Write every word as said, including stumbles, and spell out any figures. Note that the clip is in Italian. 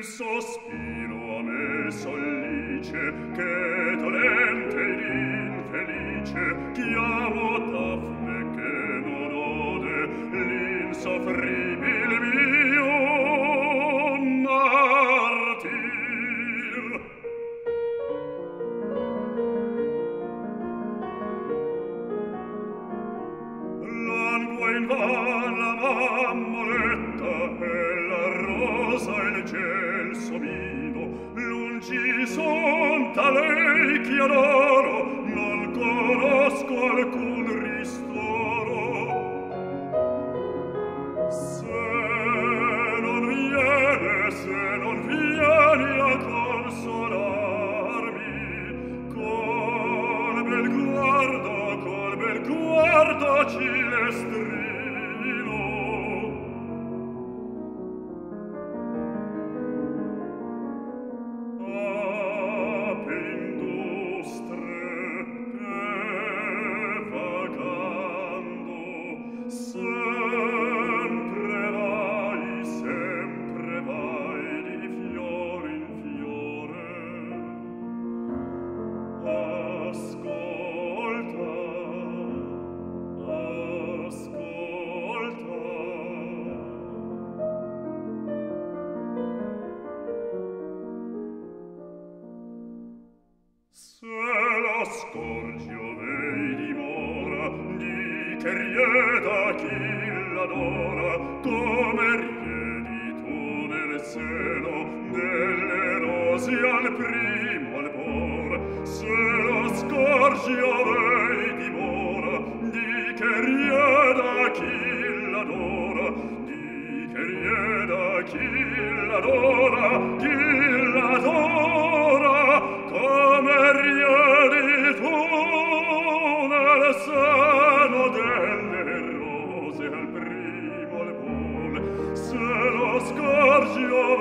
sospiro a me sollice che dolente ed infelice chiamo Dafne che non ode l'insoffribil mio martir. Langue in van la mammoletta e la rosa e il gelsomino lungi son da lei che adoro, non conosco alcun ristoro. Se non viene, se non vieni a consolarmi col bel guardo, col bel guardo cilestrino. Ape industre e vagando, sempre vai, sempre vai di fiore in fiore. Ascolta, ascolta. Se lo scorgio vei dimora, di che rieda chi l'adora, come riedi tu nel seno delle rose al primo albor. Se lo scorgio vei dimora, di che rieda chi l'adora, di che rieda chi l'adora, chi l'adora, come riedi tu nel seno delle rose al primo albor. Se lo scorgio